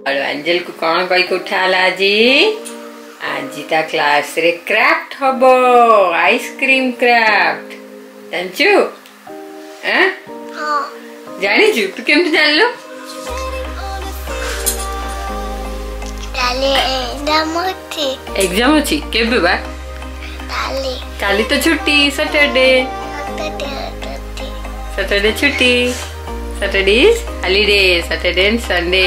Angel को कौन कही उठाला आज आज ता क्लास रे क्राफ्ट हबो आइसक्रीम क्राफ्ट जानचु जानी छु तू केमती जानलो एग्जाम अछि केबे बा काली तो छुट्टी सैटरडे छुट्टी Saturday is holiday Saturday and Sunday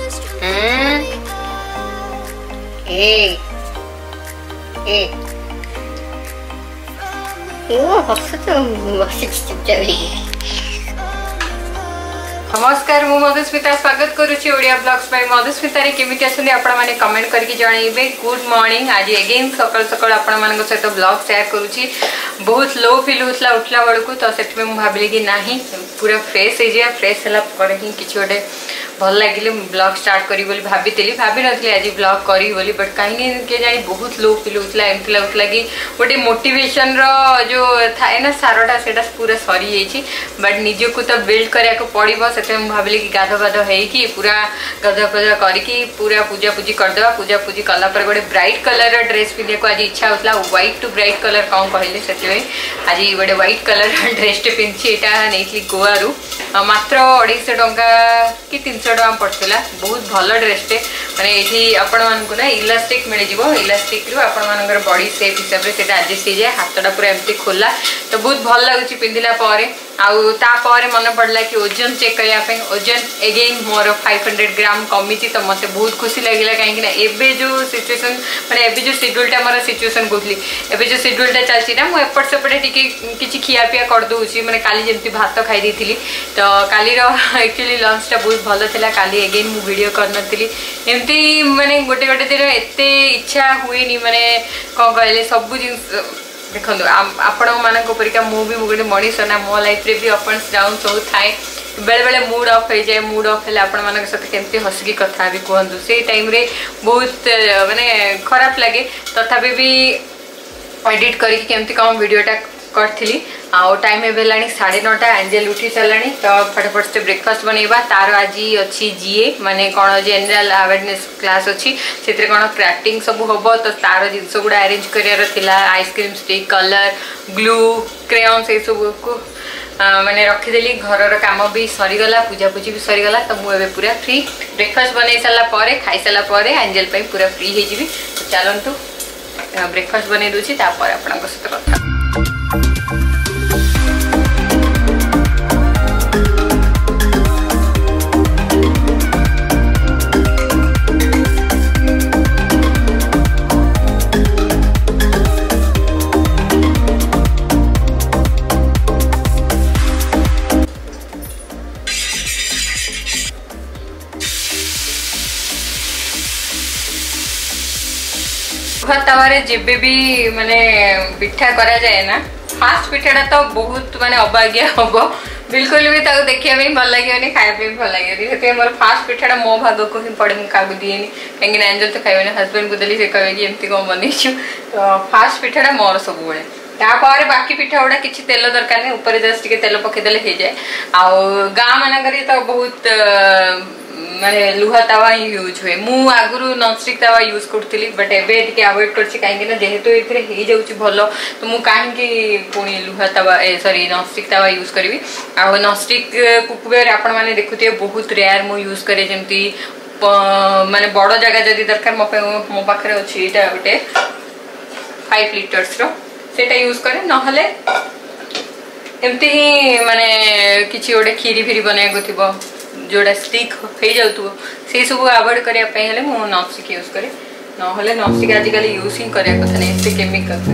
नमस्कार मु मधुस्मिता स्वागत करुच्ची ओडिया ब्लॉग्स बाय मधुस्मिता रे केमिति असली आपण माने कमेंट करके जणाइबे गुड मॉर्निंग आज अगेन सकाळ सकाळ आपण मानक सहित ब्लॉग शेयर करुच्ची बहुत लो फील होतला उठला बळकू तो सेट में मु भाबिले कि नाही पूरा फ्रेश हे जे फ्रेश हला पर ही किछि ओडे भल लगिले ब्लॉग स्टार्ट करी बोली भाभी नथली आज ब्लॉग करी बोली बट कहीं के जानी बहुत लो फील होतला एमती लागुतला कि गोटे मोटिवेशन रो जो थाए ना सारटा सेटा पूरा सरी जाइछि बट निजो को तो बिल्ड करिया को पड़िबो सेते हम भाबिले कि गाधो गाधो हेई कि पूरा गाधो गाधो करके पूरा पूजा पूजी कर देबा पूजा पूजी कला पर गोटे ब्राइट कलर रो ड्रेस पिंधे को आज इच्छा होतला व्हाइट टू ब्राइट कलर कौन कहले सेते आज गोटे व्हाइट कलर ड्रेस टे पिंछि एटा नेइथली गोवा रु मात्र 250 टंका कि 300 टका पड़ता बहुत भल ड्रेस टे माने ये आपण मानक ना इलास्टिक मिल जाव इलास्टिक रु आपण मानकर बॉडी शेप हिसाब से एडजस्ट हो जाए हाथटा पूरा एमती खोला तो बहुत भल लगुच पिंधिला मन पड़ला कि ओजन चेक करने ओजन एगेन मोर 500 ग्राम कमी तो मत बहुत खुशी लगे कहीं एबे जो सिचुएसन माने एबे जो शेड्यूलटा मोर सिचुएसन कहली एबे जो शेड्यूलटा चलती ना मुझे एपट सेपटे किसी खियापिया कर दूसरी मैंने काली जमी भात खाई देती तो काली एक्चुअली लंचटा बहुत भल था काली एगेन मु वीडियो करनी एमती माने गोटे गोटे दिन एत इच्छा हुए माने कौन कहले सब जिन देखो आपण मानक परिका मु भी गोटे मनीष ना मो लाइफ रे भी अप्स डाउन सब थाए बेले बेले मूड ऑफ हो जाए मूड ऑफ है आपण मानक साथ केमती हसिकी कथा भी कहतु से टाइम रे बहुत माने खराब लगे तथापि भी एडिट करके केमती कम वीडियोटा करी आउ टाइम एलानी 9:30 एंजेल उठी सारा तो फटाफट से ब्रेकफास्ट बनइबा तार आज अच्छी जीए माने कौन जनरल अवेयरनेस क्लास अच्छी से कौन क्राफ्टिंग सब हम तो तार जिनस गुड़ा अरेंज कर ice cream stick colour glue crayon से सब को माने रखीदेली घर काम भी सरीगला पूजा पूजी भी सरीगला तो मुझे पूरा फ्री ब्रेकफास्ट बन सारापर खाई सारापर एंजेल पूरा फ्री हो तो चलतु ब्रेकफास्ट बन दूसरी तापर आपण सहित कथा तवारे जेबे भी माने पिठा करा जाए ना फास्ट पिठाटा तो बहुत माने अबाग्या हम बिल्कुल भी ताको देखिया भी भल लगे खाया भी भल लगे से मोर फास्ट पिठाटा मो भाग को ही पड़े मुझे क्या दिएनि कहीं एंजल तो खाइबे हजबैंड को देली से कहे कि एमती कौन बनईछु तो फास्ट पिठाटा मोर सब बेले तापर बाकी पिठा गुड़ा किसी तेल दरकार नहीं ऊपर जस्ट तेल पकईदे हो जाए आउ गाँ मानक तो बहुत माने लुहा तावा यूज हुए मु आगुरु नॉनस्टिक तावा यूज करती बट एबे टिके अवॉइड करछि कहीं जेहेतु एथिरे हे जाउछि भलो तो मु कहीं पुणी लुहा तावा सॉरी नॉनस्टिक तावा यूज करी आ नॉनस्टिक कुकवेयर आपण माने देखुथिए बहुत रेयर मु यूज करे जेमती माने बड़ जगह जदी दरकार मो पाखरे अछि एटा गोटे 5 लीटर्स रो सेटा यूज करे नहले एमती ही माने किछि गोटे खीरी फिरी बनाय को थिबो जोड़ा स्टिक हो जाऊ से सब अवॉइड करने मु नॉनस्टिक यूज करे ना नॉनस्टिक आजिकल यूज ही करने कथा नहीं केमिकल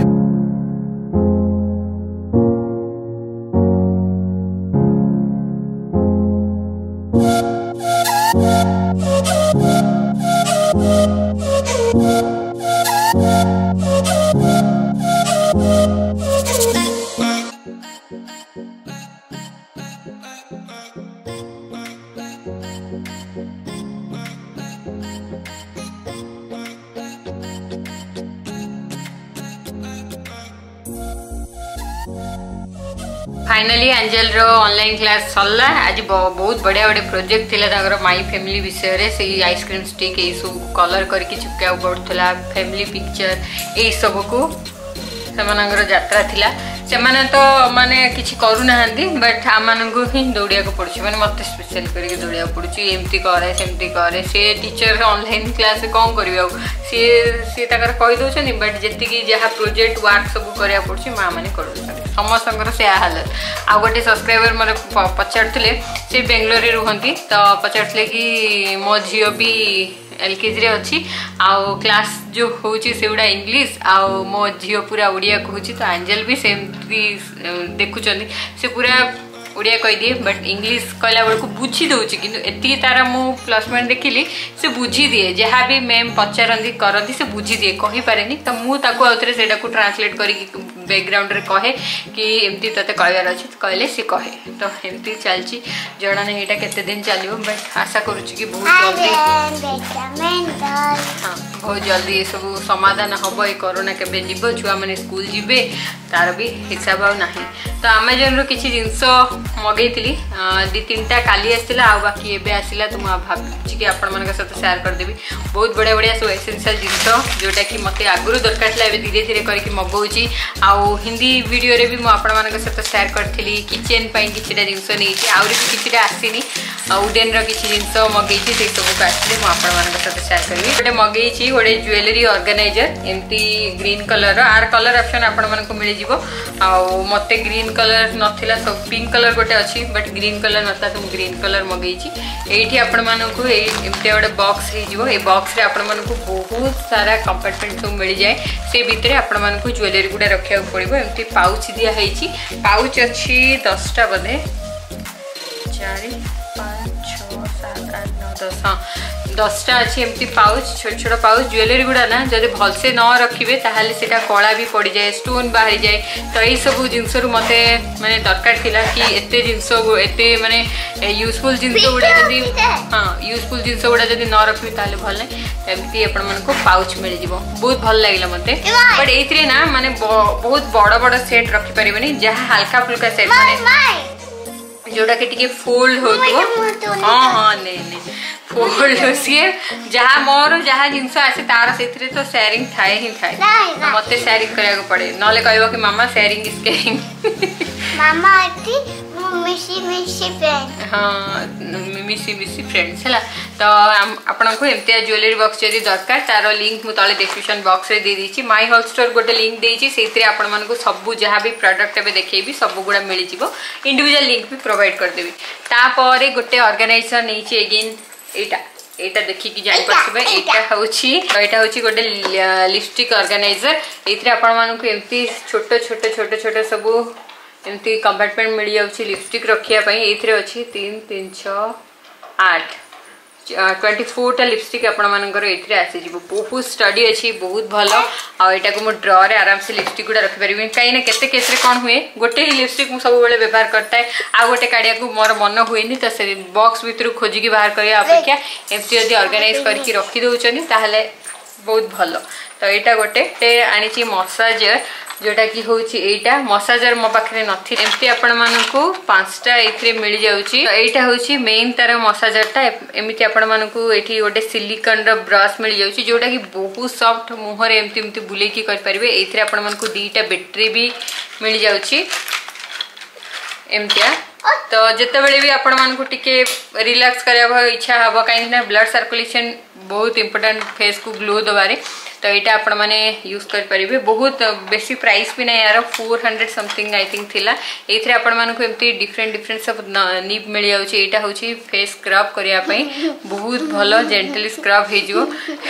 फाइनली एंजल रो ऑनलाइन क्लास सरला आज बहुत बढ़िया बढ़िया प्रोजेक्ट थिला माई फैमिली विषय रे से आइसक्रीम स्टिक ये सब कलर करके चिपका पड़ता फैमिली पिक्चर ये सब को से यात्रा थिला से माने तो माने किसी करूना बट आम ही दौड़िया पड़े मैंने मत स्पेशल करके दौड़िया पड़ी एमती करे सेमती करे से टीचर ऑनलाइन क्लास कौन कर सी कहीदे बट जी जहाँ प्रोजेक्ट वर्क सब करा पड़ी माँ मैंने कर समस्त से हालत आ गोटे सब्सक्राइबर मतलब पचारे से बेंगलोर रुहती तो पचारे कि मो झील भी एलकेजी अच्छी आउ क्लास जो होची से गुड़ा इंग्लिश आउ मो झील पूरा ओडिया कहूँ तो एंजल भी सेमती देखुं से पूरा ओडिया कहीदिए बट इंग्लिश कहला बेलू बुझी दौची कि एति तार मु प्लस पॉइंट देखिली से बुझी दिए जहाँ भी मैम पचारती करती से बुझी दिए कही पारे तो मुझे से ट्रांसलेट कर बैकग्राउंड रे कहे कि एमती ते कहबार अच्छे कहले सी कहे तो एमती चलती जना नहीं यहाँ केते दिन चलो बट आशा करुच्ची कि बहुत जल्दी हाँ बहुत जल्दी ये सब समाधान हम ये कोरोना केबे जीव छुआ मैंने स्कूल जीवे तार भी हिसाब आना तो अमेजन रो किसी जिनस मगेली 2-3टा काली आसला आ बाकी एबे आसला तो मुझे भावी कि आपण मान सहित सेयार करदेवी बहुत बढ़िया बढ़िया सब एसेंशियल जिनस जोटा कि मत आगुरी दरकार था धीरे धीरे करके मगाऊँगी आउ हिंदी वीडियो रे भी मुझे सहित सेयार करी किचेन किसी जिनस नहीं आहरी भी किसी आसनी उडेन किसी जिनस मगेई से सबको आसले मुझे सहित सेयार करी गोटे मगेई गोटे ज्वेलरी ऑर्गेनाइजर एमती ग्रीन कलर आर कलर ऑप्शन आपण मानक मिल जिवो आउ मते ग्रीन कलर नथिला सब पिंक कलर गोटे अच्छी बट ग्रीन कलर नता तो ग्रीन कलर मगेई एठी आपण मानक एमती गोटे बॉक्स हो ये बॉक्स रे आपण मानक बहुत सारा कंपार्टमेंट सब मिल जाए से भितर आपण मानक ज्वेलरी गुडा रखिया पड़ो एमती पाउच दिया है पाउच अच्छी 10टा बोधे 4 5 6 7 8 9 10 हाँ 10टा अच्छी एमती पाउच छोट छोट पाउच ज्वेलरी गुड़ा ना जब भलसे न रखिए ताहले सेटा कला भी पड़ जाए स्टोन बाहरी जाए तो यही सब जिनस मत माने दरकार थिला कि एते जिनस एते माने यूजफुल जिनस गुड़ा जदी हाँ यूजफुल जिनस गुड़ा जदी न रखिए ताहले भल नहीं एमती आपण मानको पाउच मिल जिवो बहुत भल लागला मते बट एथरे ना माने बहुत बड़ बड़ सेट रखि परिबनी जहाँ हल्का फुल्का सेट माने जोड़ा के टिके फोल्ड होतो हाँ हाँ नहीं फोल्ड सी जहाँ मोर जहाँ जिनस आसे तार से तो शेयरिंग थाए ही थाए मत शेयरिंग करा पड़े ना कह कि मामा शेयरिंग इज केयरिंग मामा मिसी मिसी फ्रेंड हाँ मिसी मिसी फ्रेंड्स है तो आपन को एमती ज्वेलरी बॉक्स जदि दरकार तार लिंक मुझे तले डिस्क्रिप्शन बॉक्स रे दे दीची माई होल स्टोर गोटे लिंक देची सेतिर आपन मन को सब जहाँ भी प्रोडक्ट एबे देखैबी सब गुड़ा मिल जिवो इंडिविजुअल लिंक भी प्रोवाइड कर देबी तापर गोटे ऑर्गेनाइजर नैची अगेन एटा देखिकी जान पाछबे एटा होची गोटे लिपस्टिक ऑर्गेनाइजर एथरे आपण मानू को एमती छोटो छोटो छोटो छोटो सब एमती कंपार्टमेंट मिल जाउची लिपस्टिक रखिया पई एथरे अछि 3 3 6 8 24टा लिपस्टिक आपण मानकर एथरे आसी जिवो बहुत स्टडी अछि बहुत भलो आ एटा को मो ड्रॉ रे आराम से लिपस्टिक गुडा रखि परिबे काई ना केते केस रे कोन हुए गोटे ही लिपस्टिक मु सब बेले व्यवहार करता है आ गोटे काडिया को मोर मन हुएनी तो से बॉक्स भीतर खोजी की बाहर करिया अपेक्षा एमती यदि ऑर्गेनाइज करके रखि दउचनी ताहले बहुत भलो तो एटा गोटे आनी मसाजर जोटा कि होची एटा मसाजर मो पाखरे नथि एमती आपण मानकू 5टा एथरे मिल जाउची तो एटा होची मेन तार मसाजरटा एमिति आपण मानकू एठी गोटे सिलिकॉन रो ब्रश मिल जाउची जोटा कि बहुत सॉफ्ट मुहर एमती एमती बुले की कर परिबे एथरे आपण मानकू 2टा बैटरी भी मिल जाउची एमतिया तो जिते बड़े भी आपण मानकू टिके रिलैक्स करबा इच्छा हबो काई ना ब्लड सर्कुलेशन बहुत इंपोर्टेंट फेस को ग्लो दबारे तो यहाँ आपण मैंने यूज कर पारे बहुत बेसी प्राइस भी ना यार 400 समथिंग आई थिंक थिला एथरे आपण मानकू एमती डिफरेंट सब निप मिल जाउची एटा होची फेस स्क्रब करिया पई बहुत भलो जेंटली स्क्रब हे जो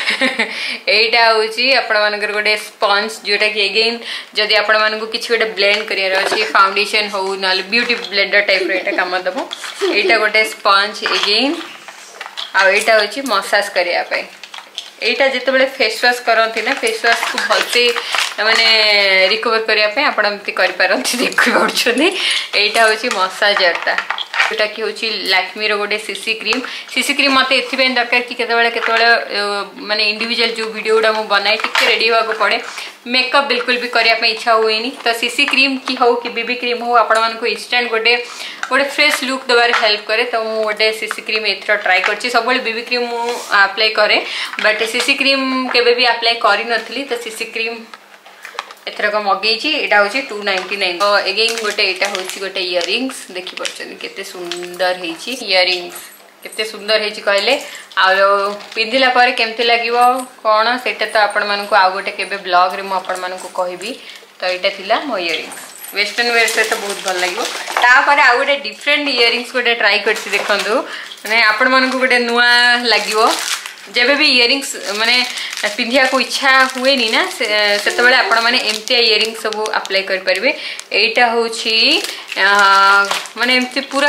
एटा होची आपण मानकर गोटे स्पंज जोटा कि अगेन जदी आपण मानकू किछि गोटे ब्लेंड करिया अछि फाउंडेशन हो नाल ब्यूटी ब्लेंडर टाइप रे एटा काम दबो एटा गोटे स्पंज अगेन आ एटा होची मसाज करिया पई एटा जिते बड़े फेस वाश करती ना फेस वाश को भलसे माने रिकवर करने आपमती कर देखी पार्टी यहाँ हूँ मसाजरटा जोटा कि होची लैक्मी रो गोटे सीसी क्रीम मते एथि दरकार कि केतबेले माने इंडिविजुअल जो वीडियो गुड़ा मुझे बनाए टिके रेडी होगा पड़े मेकअप बिल्कुल भी करने इच्छा हुए तो सीसी क्रीम की हो कि बीबी क्रीम हो आपण मानक इंस्टेंट गोटे गोटे फ्रेश लुक देवार हेल्प करे तो मुझे गोटे सीसी क्रीम एथर ट्राई कर सब बीबी क्रीम मु अप्लाई करे बट सीसी क्रीम केबे भी अप्लाई करी नथली तो सीसी क्रीम एथरक मगेची एटा होची 299 तो अगेन गोटे एटा होची गोटे इयरिंग्स देखि परछन केते सुंदर हेची इयरिंग्स केते सुंदर हेची कहले आ पिंधिला पर केमते लागिवो कोन सेटा तो आपण मानन को आ गोटे केबे ब्लॉग रे मु आपण मानन को कहबी तो एटा थिला मो इयरिंग्स वेस्टर्न वेयर से तो बहुत भल लागिवो ता पर आ गोटे डिफरेंट इयरिंग्स गोटे ट्राई करछि देखंदु माने आपण मानन को गोटे नुआ लागिवो जब भी इयरिंग्स माने पिंधिया को इच्छा हुए नी ना से बेले आपण माने एमती इयरिंग्स सब अप्लाई कर परिबे एटा होची माने एमती पूरा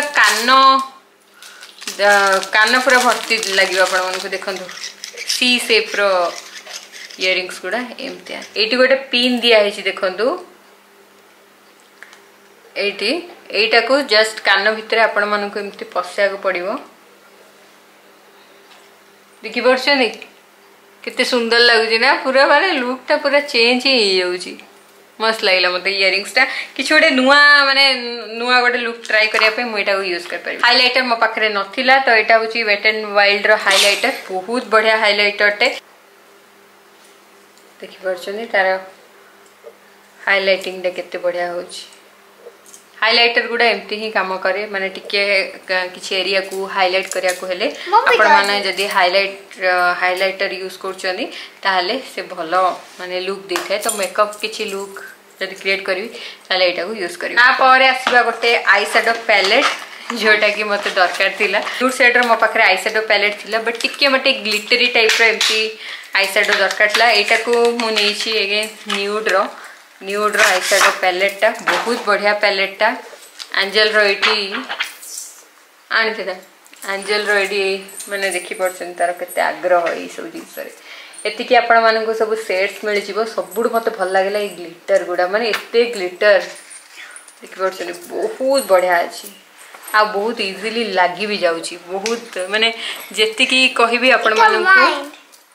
कान पूरा भर्ती लगे आपण मन को देखंतु सी शेप रो इयरिंग्स गुडा एमती एटी गोटे पिन दिया है देखंतु एटी एटा को जस्ट कान भितर आपण मन को एमती पसिया को पड़िबो देखि परछनी कितने सुंदर लगुच ना पूरा माने लुकटा पूरा चेंज ही जाउची मस्त लागला मते इयरिंग्स टा किछ गोटे नुआ माने नुआ गोटे लुक ट्राई करिया पे मु एटा यूज कर पारी हाइलाइटर मो पाखरे नथिला तो एटा होची वेट एंड वाइल्ड रो हाइलाइटर बहुत बढ़िया हाइलाइटर टे देखि परछनी तार हाइलाइटिंग टा केते बढ़िया होची हाइलाइटर गुडा एमती ही काम करे माने टिके किछि एरिया को हाइलाइट करिया को हेले आपण माने जदी हाइलाइटर यूज करछनी ताले से भलो माने लुक दिखाए तो मेकअप किछि लुक जदी क्रिएट करबी ताले एटा को यूज करबी आ पारे आसीबा गोटे आई शैडो पैलेट जोटा कि मते दरकार थिला टू शेड रो मो पाखरे आई शैडो पैलेट थिला बट टिके मते ग्लिटरी टाइप रो एमती आई शैडो दरकार थिला एटा को मु नेछि अगेन न्यूड रो आई शैडो पैलेट टा बहुत बढ़िया पैलेट टा एंजल रो एटी आनी था एंजल रो एटी माने देखि परछन तार केते आग्रह ई सब जिंस रे एति कि आपण मानन को सब सेट्स मिल जिवो सबुड मते भल लागला ई ग्लिटर गुडा माने एते ग्लिटर देखि परछन बहुत बढ़िया अछि आ बहुत इजीली लागी भी जाउची बहुत माने जेति कि कहिबी आपण मानन को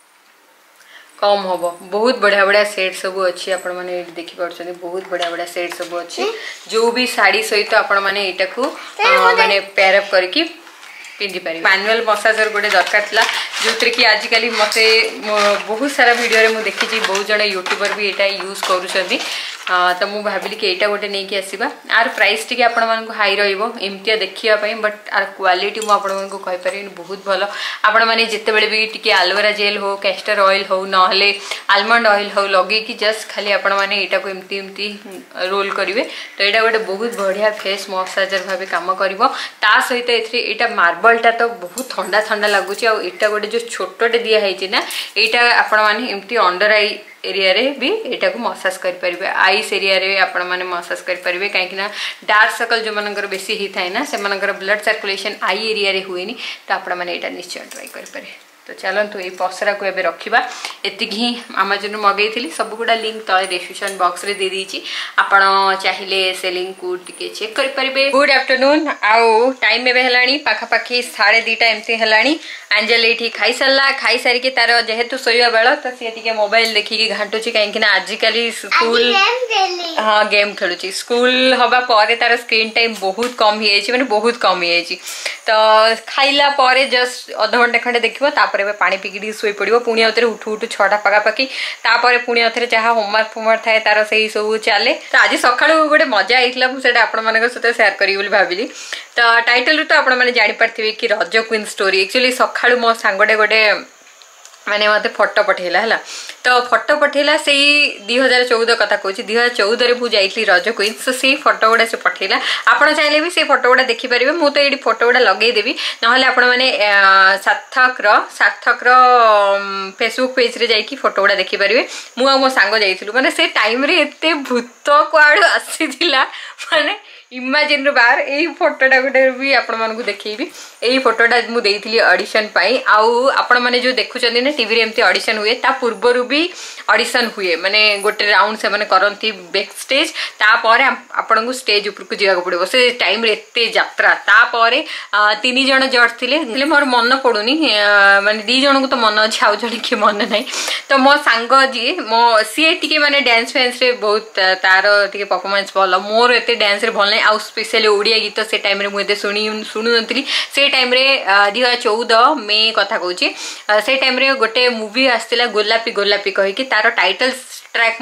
कम होबो बहुत बढ़िया बढ़िया सेट सब अच्छी आपण माने देखि परछनी बहुत बढ़िया बढ़िया सेट सब अच्छी जो भी साड़ी सहित आपण माने एटा को माने पेयर अप करके पिंधि पारि मैनुअल मसाजर गोटे दरकार थिला जोतरे कि आजिकली मते बहुत सारा वीडियो रे मु देखि छी बहुत जण यूट्यूबर भी एटा यूज करूछंती तो मु भाबिली कि एटा गोटे नै कि आसीबा आर प्राइस टिके आपण मानन को हाई रहइबो एमतिया देखिया पई बट आर क्वालिटी मु आपण मानन को कहि पारि बहुत भलो आपण माने जते बेले भी टिके एलोवेरा जेल हो कैस्टर ऑयल हो नहले आलमंड ऑयल हो लगे कि जस्ट खाली आपण माने एटा को एमती रोल करिवे तो एटा गोटे बहुत बढ़िया फेस मसाजर भाबे काम करिवो ता सहित एथि एटा मार्बल टा तो बहुत ठंडा ठंडा लगुच आटा गोटे जो छोटे दिया है ना यहाँ आपण मैंने एमती अंडर आई एरिया रे भी एटा को मसाज कर परिबे आईस एरिया रे आपण माने मसाज कर परिबे काहे ना डार्क सर्कल जो मनकर बेसी ही थाए ना से मनकर ब्लड सर्कुलेशन आई एरिया रे हुएनी तो आपण माने एटा निश्चय ट्राई कर पारे तो चलतु ये पसरा को एबे रखिबा एतिक ही अमेज़न मगैथिली सब गुडा लिंक तळे डिस्क्रिप्शन बॉक्स रे दे दीची आपण चाहिले से लिंक को टिके चेक कर परिबे गुड आफ्टरनून आउ टाइम एबे हलानी पाखा पाखी 2:30 एमती हलानी एंजल एठी खाई सल्ला खाई सारी के तार जेहेतु सोया बेल तो सी टिके मोबाइल देखि के घांटुची काहे कि आजिकली स्कूल हाँ गेम खेलुची स्कूल हवा परे तार स्क्रीन टाइम बहुत कम ही माने बहुत कम ही तो खाइला परे जस्ट आधा घंटा खंडे देखिबो तापर पानी पिकी शोई पड़ो पुणी आउे उठू उठू 6टा पखापाखि तापर पुणी आउे जहाँ होमवर्क फोमवर्क थाए तार से सब चले तो आज सका गोटे मजा आई मुझे आपण मान सहित सेयार करी भाविली तो टाइटल तो आपण मैंने जापारे कि रज क्वीन स्टोरी एक्चुअली सका मो सांगटे गोटे माने मते फोटो पठेला है तो फोटो पठेला से 2014 कथा कहूँ 2014 रे मुझे जाइली रज क्वीन सो से फोटो गुड़ा से पठेला आपड़ चाहिए भी से फोटो गुड़ा देखिपारे मुझे तो ये फोटो गुड़ा लगेदेवी ना आपण मैंने सार्थक फेसबुक पेज रे जाइकी फोटो गुड़ा देखिपारे मु मो सांग जाइलु माने से टाइम रे एते भूत कुआड़ आसीथिला माने इमेजिन रो बाहर यही फोटोटा गोटे भी आपण मानकु देखैबी यही फोटोटा मु देइथिली ऑडिशन पाई आउ आपण माने जो देखुचंदी ना टीवी रे एमती ऑडिशन हुए ता पूर्वरु भी ऑडिशन हुए माने गोटे राउंड से माने करंती बैक स्टेज ता परे आपण को स्टेज ऊपर को जिया पड़ो से टाइम रे एते यात्रा ता परे 3 जण जज थिले मोर मन पडुनी माने 2 जण को तो मन अछि आउ जण के मन नाही तो मो सांग जी मो सी टिके माने डांस फैंस रे बहुत तार टिके परफॉर्मेंस भलो मोर एते डांस रे भल नाही आउ स्पेशली ओडिया गीत से टाइम रे मु एते सुनु नथली से टाइम रे 2014 मे कथा कहूची से टाइम रे गोटे मूवी आस्तिला गोलापी गोलापी कहि कि तार टाइटल ट्रैक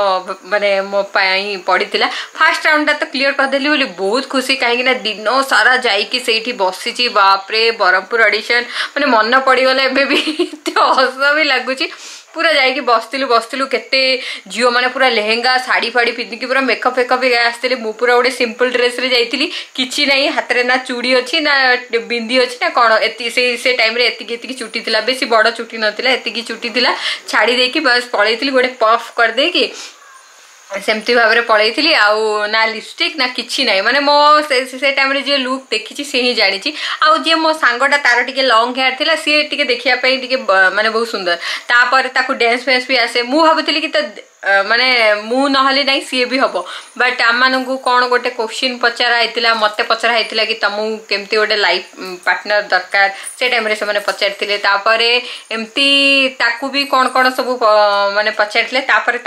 माने मो पाई पड़ीला फास्ट राउंड तो क्लियर करदेली बोली बहुत खुशी कहीं दिन सारा जाइकी सेठी बसी बाप रे ब्रह्मपुर ऑडिशन माने मन पड़गला एबे भी हस भी लगुच पूरा जाइकी बसलु केते झील मैंने पूरा लेहेंगा साड़ी फाड़ी पिंधिकी पूरा मेकअप फेकअप आसते मु पूरा गोटे सिंपल ड्रेस रे जाइली किछि नहीं हाथ रे ना चूड़ी अच्छी ना बिंदी अच्छी ना कौन से टाइम रे एतिकी चुटी थिला बेसी बड़ चुटी नथिला एतिकी चुटी थिला छाड़ी देकी बस पळैथिली गोटे पफ कर देकी सेमती भाव में पलैली आउ ना लिपस्टिक ना किछि नहीं माने मो से टाइम रे जे लुक देखी से ही जानी आउ जे मो सांगटा तार टिके लॉन्ग हेयर थिला सी टिके देखिया पई टिके माने बहुत सुंदर तापर ताकू डांस फैंस भी आसे मु भाबुतली कि तो माने मु नहले नहीं सी भी हम बट आम मान कौन गोटे क्वेश्चन पचरा मत पचरा कि तुमको केमती गोटे लाइफ पार्टनर दरकार से टाइम से मैंने पचारि एमती ताकू भी कौन कौन सब माने पचारि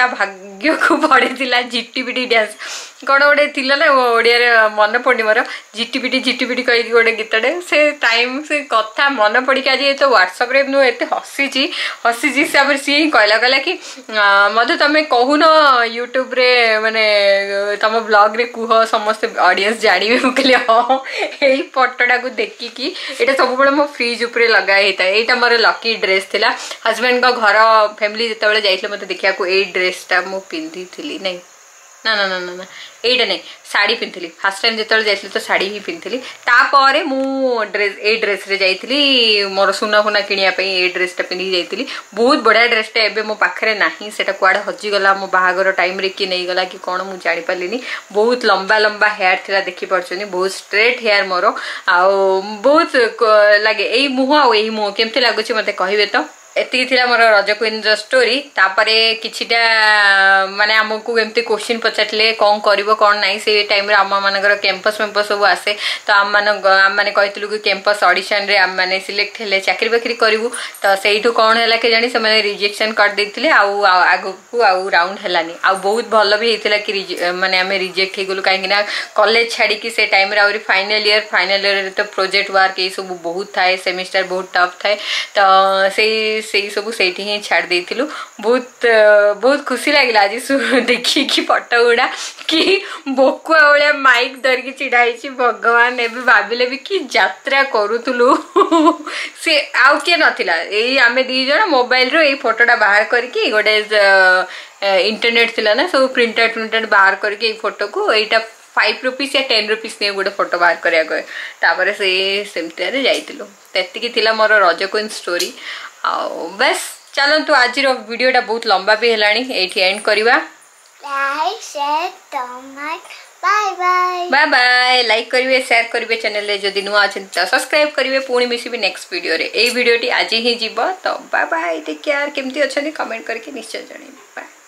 भाग्य को पड़े झिटीपिटी डांस कौन गोटे थी ना ओडिया मन पड़ी मोर झिटीपिटी कही गोटे गीतटे से टाइम से कथा मन पड़ी आज ये तो व्हाट्सअप रे मुझे हसी हिसाब से सी कहला कि मधु तुम कहून यूट्यूब रे माने तुम ब्लॉग रे कुह समस्त ऑडियंस जानिबे मु कहले हां एई फोटोटा को देखिकी एटा सब बळे मो फ्रिज ऊपर लगा हेता एटा मोर लकी ड्रेस थिला हस्बैंड को घर फैमिली जते बळे जाइतले मते देखिया को एई ड्रेसटा मु पिंधी थिली नहीं ना ना ना ना एटा नहीं साड़ी पिंधली फास्ट टाइम जो जाइली तो साड़ी ही पिंधली तापर मु ड्रेस ए ड्रेस रे जाइली मोर सुना फुना किनिया पे ए ड्रेसटा पिंधि जाइली बहुत बढ़िया ड्रेसटा एबे मो पाखरे नाही सेटा कुआडे हजिगला मो बाहागर टाइम रे कि नहीं गला कि कौन मु जानि पालिनी बहुत लंबा लंबा हेयर थिला देखि परछनी बहुत स्ट्रेट हेयर मोर आ बहुत लागे एई मुह आ एई मुह केमते लागुची मते कहिबे तो एति थिला मोर रज क्वीन स्टोरी तापरे किछिटा माने हमकु एमती क्वेश्चन पचारले कौन करिवो कौन नाही से टाइम रे आम मानकर कैंपस मेंपस सब आसे तो आम माने कहितलु कि कैंपस ऑडिशन रे आम माने सिलेक्ट हेले चाकरी बाकरी करिवु तो सेइठु कौन हैला के जानि से माने रिजेक्शन कर देथिले आउ आगु आउ राउंड हेलानी आउ बहुत भलो भी हेतिला कि माने हमें रिजेक्ट हे गेलु काहे ना कॉलेज छाड़ी कि से टाइम रे आउरी फाइनल ईयर तो प्रोजेक्ट वर्क ए सब बहुत थाए सेमिस्टर बहुत टफ थाए तो से सब से ही छाड़ देथिलु बहुत बहुत खुशी लगे आज देखी कि फोटो गुड़ा कि बोकुआ भाया माइक धरिकी चिड़ाई भगवान ए भाविले भी कि यात्रा करूलु से आउ किए नथिला एई आमे दी जण मोबाइल रो एई फोटोटा बाहर करके गोटे इंटरनेट थिला ना सब प्रिंटेड बाहर करके एई फोटो को एटा 5 रुपीस या 10 रुपीस ने गोटे फोटो बाहर करिया गए तापर से सेमती जाइतिलु तेतिकी थिला मोर रज क्वीन स्टोरी आ बस चलतु आज वीडियोटा बहुत लंबा भी हेलानी एठी एंड करिवा like share comment bye bye bye bye like करिवे शेयर करिवे चैनल रे जदी नुआ अछन त सब्सक्राइब करिवे पुणी मिसिबे नेक्स्ट वीडियो रे ए वीडियोटी आज ही जीव तो बाय बाय टेक केयर केमती अछनी कमेंट करके निश्चय जणाइबे बाय।